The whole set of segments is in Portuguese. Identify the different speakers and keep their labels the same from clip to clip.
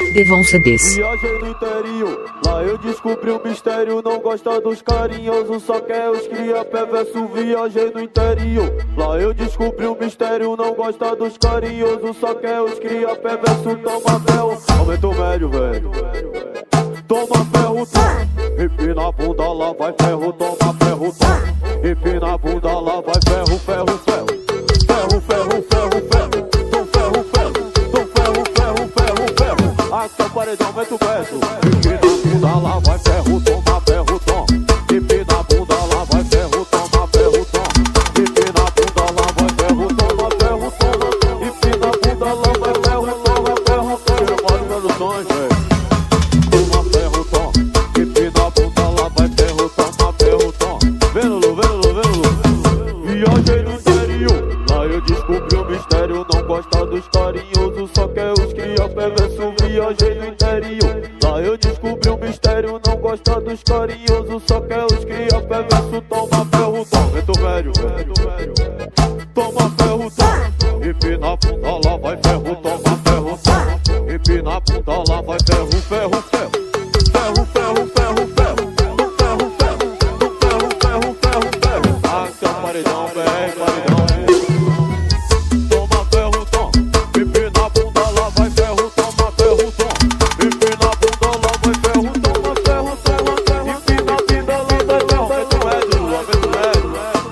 Speaker 1: Devon CDs.
Speaker 2: Viajei no interior, lá eu descobri um mistério. Não gosta dos carinhosos, só quer os cria perverso. Viajei no interior, lá eu descobri um mistério. Não gosta dos carinhosos, só quer os cria perverso. Toma ferro, aumenta o médio, velho. Toma ferro, toma. Empina a bunda, lá vai ferro. Toma ferro, toma. Empina a bunda, lá vai ferro, ferro, ferro. Ferro, ferro, ferro, ferro. Tom ferro, ferro. Tom ferro, ferro, ferro, ferro. Aqui é o paredão, aumenta o verso. Empina a bunda, lá vai ferro. Toma ferro, toma. Empina a bunda, lá vai ferro. Toma ferro, toma. Empina a bunda, lá vai ferro. Toma ferro, toma. Empina a bunda, lá vai ferro. Toma ferro, toma. Tira mole produções, velho. Toma ferro, toma. Empina a bunda, lá vai ferro. Toma ferro, toma. Vem, Lulu, vem, Lulu, vem, Lulu. Viajei no interior, lá eu descobri um mistério. Não gosta dos carinhosos, só quer os cria perverso. Viajei no interior, lá eu descobri um mistério. Não gosta dos carinhosos, só quer os cria perverso. Toma ferro, toma, vento velho. Toma ferro, toma. Empina a bunda, lá vai ferro. Toma ferro, toma. Empina a bunda, lá vai ferro, ferro, ferro. Ferro, ferro, ferro, ferro. Do ferro, ferro. Do ferro, ferro, ferro, ferro. Aqui é o paredão, velho, paredão. Toma ferro, toma. Empina a bunda, lá vai ferro. Toma ferro, toma. Empina a bunda, lá vai ferro. Toma ferro, ferro, ferro. Empina a bunda, lá vai ferro. Aumenta o médio, aumenta o médio.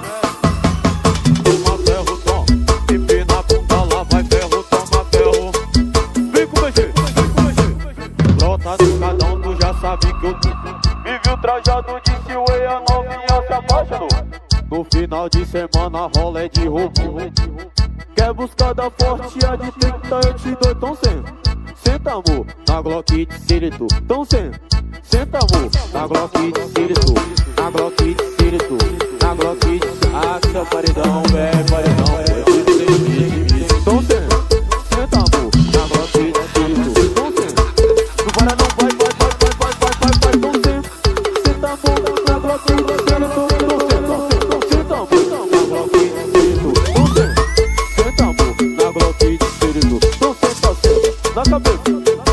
Speaker 2: Toma ferro, toma. Empina a bunda, lá vai ferro. Toma ferro. Vem com o BG, vem com o BG. Brota do cadão, tu já sabe que eu tô. Me viu trajado de Silway, a novinha se apaixonou. No final de semana rola é de roubo. Quer buscar da forte, a de 30 eu te dou, então senta. Senta amor, na Glock de Cirito. Então senta, senta amor, na Glock de Cirito. Na Glock de Cirito, na Glock de Cirito. Ah, seu paredão, velho, paredão. Então senta, senta amor, na Glock de Cirito. Então senta, não para não, vai, vai, vai, vai, vai, vai, vai, vai. Então senta, senta amor, na Glock de Cirito. Então senta, senta amor, na Glock de Cirito. Então senta, senta amor, na Glock de Cirito. Então senta, senta, na cabeça.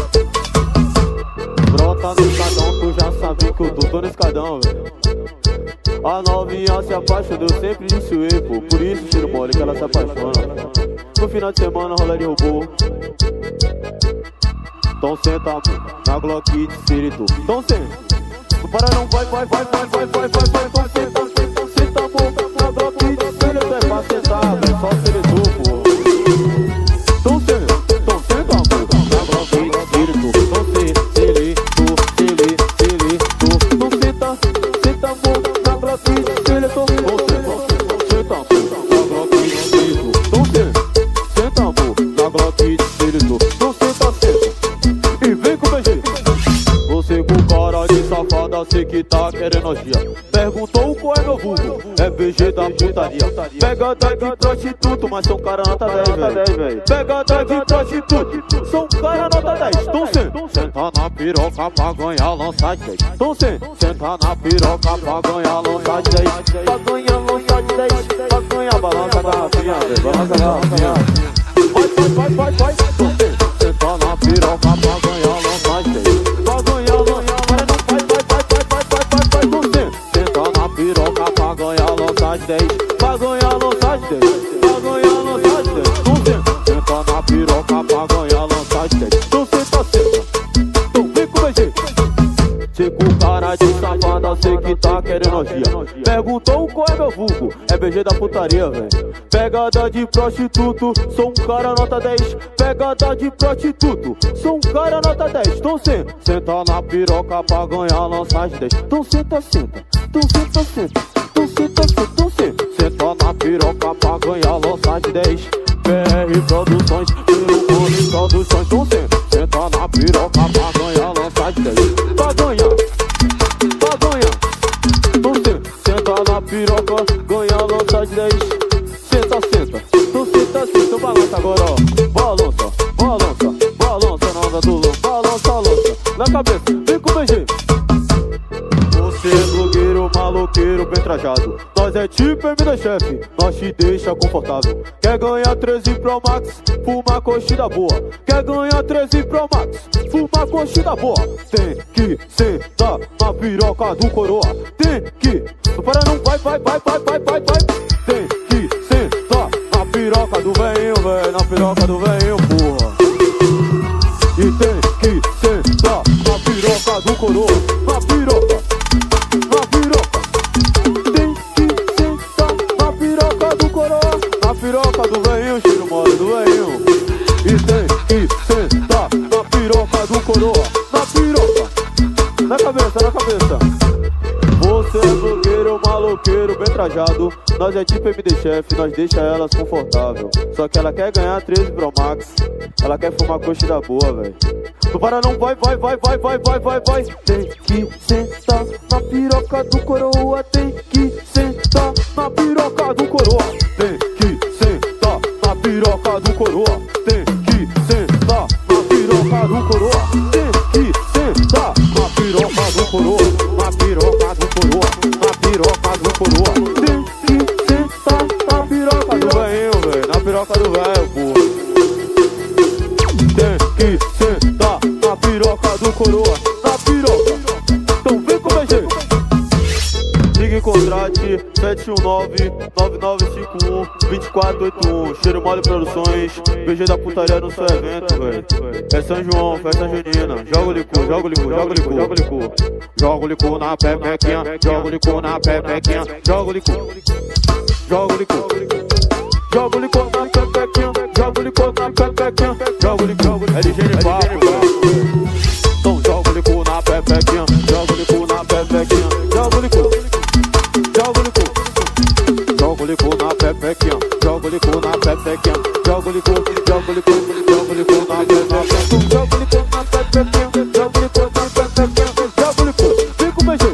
Speaker 2: Brota no escadão, tu já sabe que eu tô no escadão, velho. A novinha se apaixonou, eu sempre disse o pô. Por isso tiro mole que ela se apaixona. No final de semana rola de robô. Então senta amor, na Glock de Cirito. Então senta, não para não, vai, vai, vai, vai, vai, vai, vai, vai. Então senta, senta, senta amor, na Glock de Cirito. É pra sentar, velho, só Cirito, pô. Então senta amor, na Glock de Cirito. Então senta, Cirito, Cirito, Cirito. Então senta, senta amor, na Glock de Cirito. Então senta amor, na Glock de Cirito. Então senta amor, na Glock de Cirito. Então senta, senta. E vem com o BG. Você com cara de safada, sei que tá querendo agia. Perguntou qual é meu vulgo, é BG da putaria. Pegada de prostituto, mas sou um cara nota 10, velho. Pegada de prostituto, sou um cara nota 10. Então senta na piroca pra ganhar lança de 10. Então senta na piroca pra ganhar lança de 10. Pra ganhar lança de 10, pra ganhar balança da garrafinha, velho. Balança da garrafinha. Vai, vai, vai, vai, vai. Senta na piroca pra ganhar lança de 10. Pra ganhar lança, vai, vai, vai, vai, vai, vai, vai, vai, vai. Senta na piroca pra ganhar lança de 10. Pra ganhar lança de 10. Pra ganhar lança de 10. Senta na piroca pra ganhar lança de 10. Então senta, senta. Então vem com o BG. Cê com cara de safada, sei que tá querendo agia. Perguntou qual é meu vulgo, é BG da putaria, velho. Pegada de prostituto, sou um cara nota 10. Pegada de prostituto, sou um cara nota 10. Então senta na piroca pra ganhar lança de 10. Então senta, senta. Então senta, senta. Então senta, senta. Então senta na piroca pra ganhar lança de 10. PR Produções, pelo Cone Produções. Então senta na piroca pra ganhar lança de 10. Pra ganhar, pra ganhar. Então senta na piroca, ganhar lança de 10. Senta, senta. Então senta, senta. Então balança agora, ó. Balança, balança, balança na onda do louco. Balança, balança, na cabeça, vem com o BG. Você é blogueiro, maloqueiro. maloqueiro bem trajado. Nós é tipo MD Chef, nós te deixa confortável. Quer ganhar 13 Pro Max, fuma coxinha boa. Quer ganhar 13 Pro Max, fuma coxinha boa. Tem que sentar na piroca do coroa. Tem que, para não vai. Tem que sentar na piroca do velhinho, véi, na piroca do velhinho, porra. E tem que sentar na piroca do coroa, na piroca. Tem que sentar na piroca do coroa, na piroca do velhinho, cheiro mole do velhinho. E tem que sentar na piroca do coroa, na piroca. Na cabeça, na cabeça. Você é blogueiro, maloqueiro, bem trajado. Nós é tipo MD Chef, nós deixa elas confortável. Só que ela quer ganhar 13 Pro Max, ela quer fumar coxinha boa, véi. Não para não, vai. Tem que sentar na piroca do coroa. Tem que sentar na piroca do coroa. Tem que sentar na piroca do coroa. Tem que sentar na piroca do coroa. Tem que sentar na piroca do coroa. Na piroca do coroa. Na piroca do coroa. Tem que sentar na piroca do velhinho, véi. Na piroca do velho, porra. Tem que sentar na piroca do coroa. Na piroca. Então vem com o BG. Ligue contrate 719-9951-2481. Cheiro Mole Produções. BG da putaria no seu evento, véi. É São João, festa junina. Joga o licor, joga o licor, joga o licor, joga o licor. Joga o licor na pepequinha, joga o licor na pepequinha. Joga o licor, joga o licor. Joga o licor na pepequinha, joga o licor na pepequinha. Joga o licor, é de genipapo. Então joga o licor na pepequinha, joga o licor na pepequinha. Joga o licor, joga o licor. Joga o licor na pepequinha, joga o licor na pepequinha. Joga o licor, joga o licor, joga o licor na pepequinha. Joga o licor na pepequinha, joga o licor na pepequinha. Joga o licor, vem com o BG.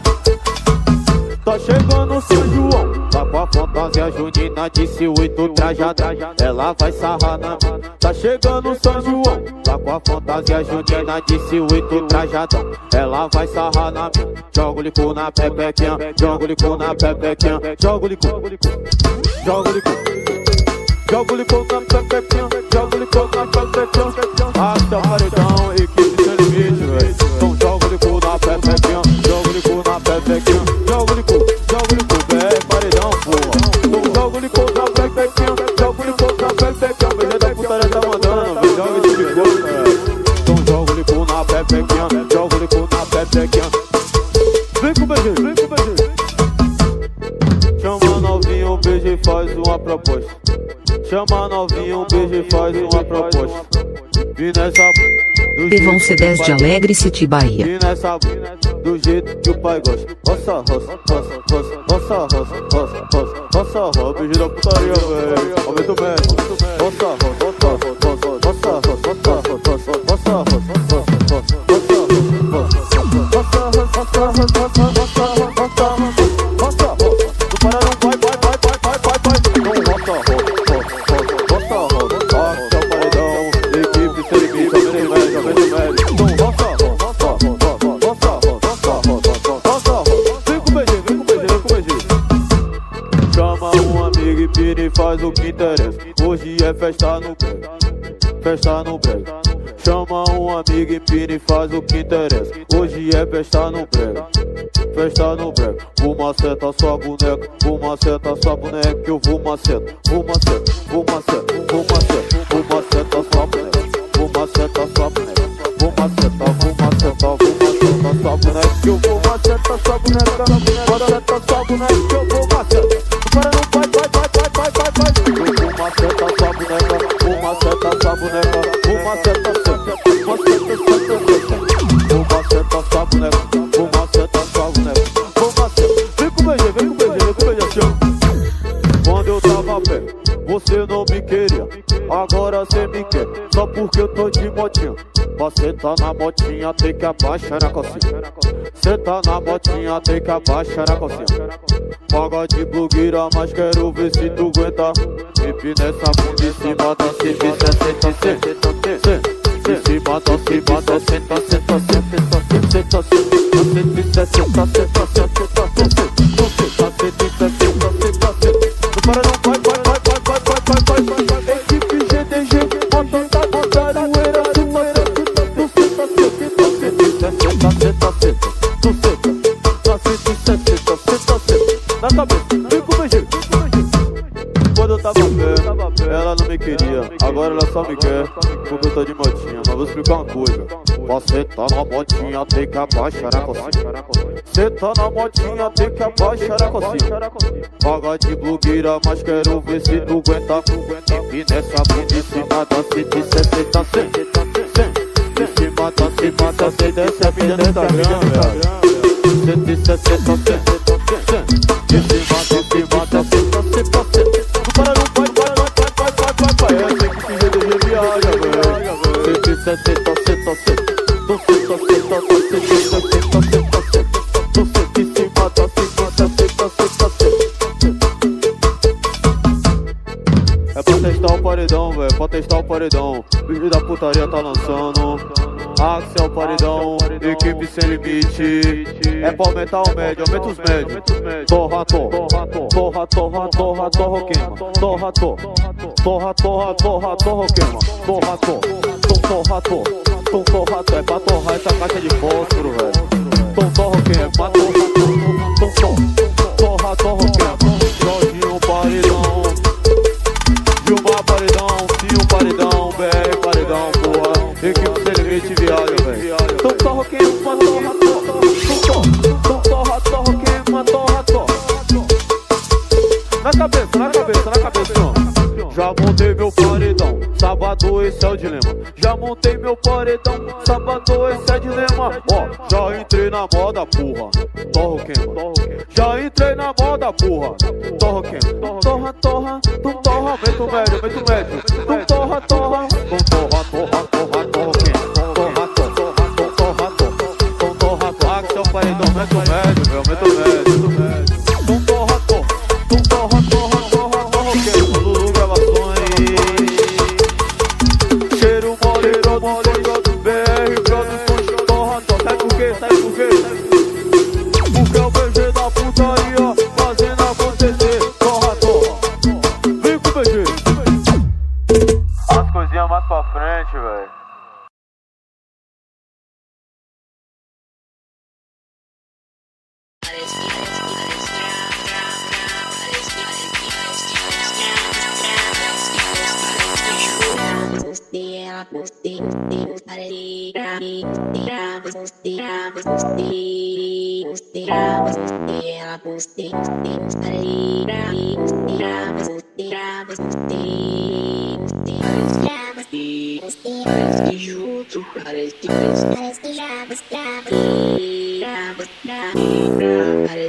Speaker 2: Tá chegando São João, tá com a fantasia junina de C8 trajada, ela vai sarrar na mão. Tá chegando São João, tá com a fantasia junina de C8 trajada, ela vai sarrar na mão. Joga o licor na pepequinha, joga o licor na pepequinha. Joga o licor, joga o licor. Joga o licor na pepequinha, joga o licor na pepequinha. Até o paredão, equipe sem limite, véi. Então joga o licor na pepequinha, joga o licor na pepequinha. Joga o licor, véi, paredão, porra. Então joga o licor na pepequinha, joga o licor na pepequinha. O BG da putaria tá mandando, véi, joga esse licor, véi. Então joga o licor na pepequinha, joga o licor na pepequinha. Vem com o BG, vem com o BG. Chama novinho, o BG faz uma proposta. Chama novinho, um beijo e faz uma proposta. Vi nessa
Speaker 1: Devon C10 de Alegre City, Bahia.
Speaker 2: Vi nessa do jeito que o pai gosta. Roça, roça, roça, roça, roça, roça, roça, roça, roça, roça. Beijo da putaria, velho. Aumenta o médico. Roça, roça, roça, roça, roça, roça, roça, roça, faz o que interessa. Hoje é festa no brega, festa no brega. Chama um amigo, empina e faz o que interessa. Hoje é festa no brega, festa no brega. Vou macetar sua boneca, vou macetar sua boneca. Eu vou macetar, vou macetar, vou macetar, vou macetar, vou macetar sua boneca, vou macetar sua boneca, vou macetar, vou macetar, vou macetar sua boneca. Eu vou macetar sua boneca, macetar sua boneca. Eu vou macetar, para não vai. Eu vou macetar sua boneca, vou macetar sua boneca, vou macetar sua boneca, vou macetar sua boneca, vou macetar sua boneca, vou macetar. Vem com o BG, vem com o BG, vem com o BG, assim. Quando eu tava perto, você não me queria, agora cê me quer, só porque eu tô de motinha. Pra sentar na motinha tem que abaixar na calcinha. Senta na motinha tem que abaixar na calcinha. Paga de blogueira, mas quero ver se tu aguenta. Sempre nessa bunda em cima da civisa, senta, senta, em cima da civisa, senta, senta, senta, senta, senta, senta, senta, senta, senta, senta, senta, senta, senta. agora ela só me quer porque eu tô de motinha. Mas vou explicar uma coisa: você tá na motinha, tem que abaixar a cocinha. Cê tá na motinha, tem que abaixar a cocinha. Paga de blogueira, mas quero ver se tu aguenta. E nessa bunda em cima da 160, 100. Em cima da 160, 100. Desce a vida no Instagram, velho. 160, 100. Em cima da 160, 100. Não para, não vai. É assim que se GDG viaja, velho. 160, 100. Tô é pra testar o paredão, velho, pra testar o paredão. Vídeo da putaria tá lançando. Axel paredão, equipe sem limite. É pra aumentar o médio, aumenta os médios. Torra, queima. Torra, queima. Torra, é pra torrar essa caixa de fósforo, velho. Torra, queima. Torra, queima. Jorginho paredão. Gilmar paredão, Cio paredão, BR paredão, porra. Equipe sem limite viaja, velho. Torra, queima, torra, torra. Na cabeça, ó. Já montei meu paredão, sábado esse é o dilema. Já montei meu paredão, sábado esse é o dilema. Ó, já entrei na moda, porra. Torra, queima. Já entrei na moda, porra. Torra, queima. Torra, aumenta o médio. Torra, Axel paredão, aumenta o médio, velho, aumenta o médio. Sabe por quê? Porque é o BG da putaria fazendo acontecer. Torra. Vem com o BG. As coisinhas mais pra frente, velho.
Speaker 3: Parece que já